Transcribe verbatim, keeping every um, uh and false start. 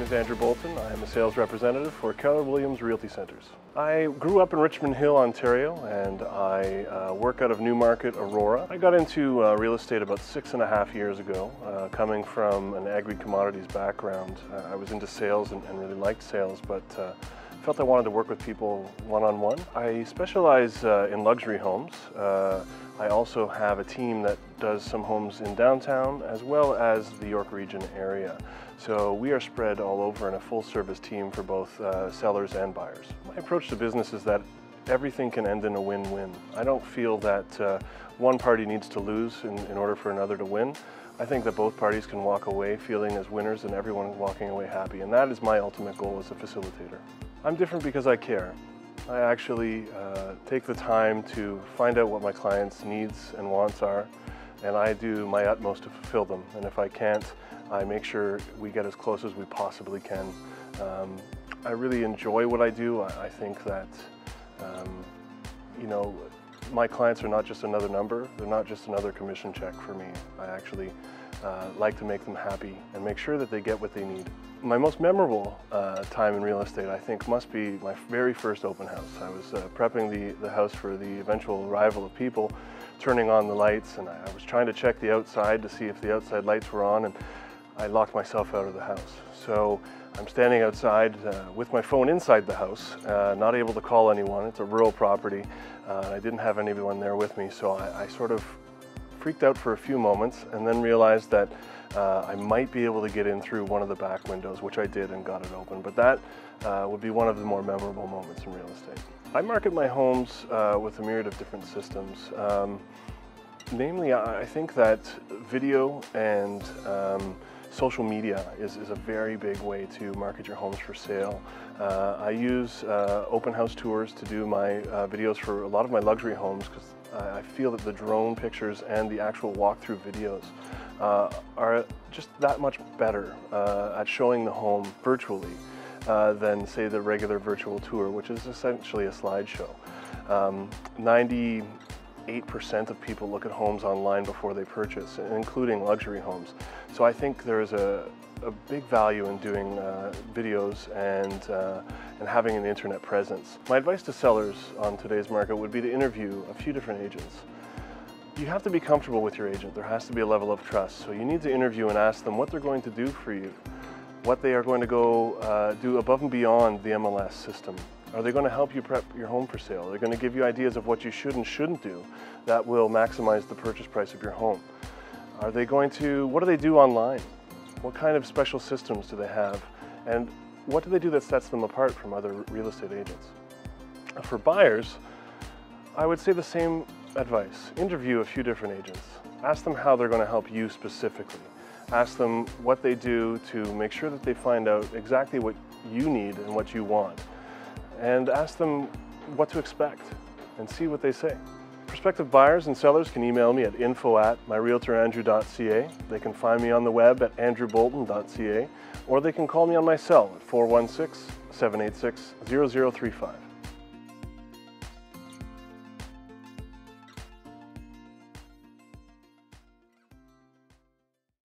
is Andrew Bolton. I am a sales representative for Keller Williams Realty Centers. I grew up in Richmond Hill, Ontario, and I uh, work out of Newmarket, Aurora. I got into uh, real estate about six and a half years ago, uh, coming from an agri-commodities background. Uh, I was into sales and, and really liked sales, but uh, felt I wanted to work with people one-on-one. I specialize uh, in luxury homes. Uh, I also have a team that does some homes in downtown as well as the York Region area. So we are spread all over in a full-service team for both uh, sellers and buyers. My approach to business is that everything can end in a win-win. I don't feel that uh, one party needs to lose in, in order for another to win. I think that both parties can walk away feeling as winners and everyone walking away happy, and that is my ultimate goal as a facilitator. I'm different because I care. I actually uh, take the time to find out what my clients' needs and wants are, and I do my utmost to fulfill them. And if I can't, I make sure we get as close as we possibly can. Um, I really enjoy what I do. I, I think that, um, you know, my clients are not just another number. They're not just another commission check for me. I actually uh, like to make them happy and make sure that they get what they need. My most memorable uh, time in real estate, I think, must be my very first open house. I was uh, prepping the, the house for the eventual arrival of people, turning on the lights, and I, I was trying to check the outside to see if the outside lights were on, and I locked myself out of the house. So I'm standing outside uh, with my phone inside the house, uh, not able to call anyone. It's a rural property, uh, and I didn't have anyone there with me, so I, I sort of freaked out for a few moments and then realized that uh, I might be able to get in through one of the back windows, which I did and got it open. But that uh, would be one of the more memorable moments in real estate. I market my homes uh, with a myriad of different systems. Um, namely, I think that video and um, social media is, is a very big way to market your homes for sale. Uh, I use uh, open house tours to do my uh, videos for a lot of my luxury homes, because I feel that the drone pictures and the actual walkthrough videos uh, are just that much better uh, at showing the home virtually uh, than, say, the regular virtual tour, which is essentially a slideshow. Um, ninety-eight percent of people look at homes online before they purchase, including luxury homes. So I think there is a, a big value in doing uh, videos and, uh, and having an internet presence. My advice to sellers on today's market would be to interview a few different agents. You have to be comfortable with your agent. There has to be a level of trust. So you need to interview and ask them what they're going to do for you, what they are going to go uh, do above and beyond the M L S system. Are they going to help you prep your home for sale? They're going to give you ideas of what you should and shouldn't do that will maximize the purchase price of your home. Are they going to, what do they do online? What kind of special systems do they have? And what do they do that sets them apart from other real estate agents? For buyers, I would say the same advice. Interview a few different agents. Ask them how they're going to help you specifically. Ask them what they do to make sure that they find out exactly what you need and what you want. And ask them what to expect and see what they say. Prospective buyers and sellers can email me at info at my realtor andrew dot c a. They can find me on the web at andrew bolton dot c a, or they can call me on my cell at four one six, seven eight six, zero zero three five.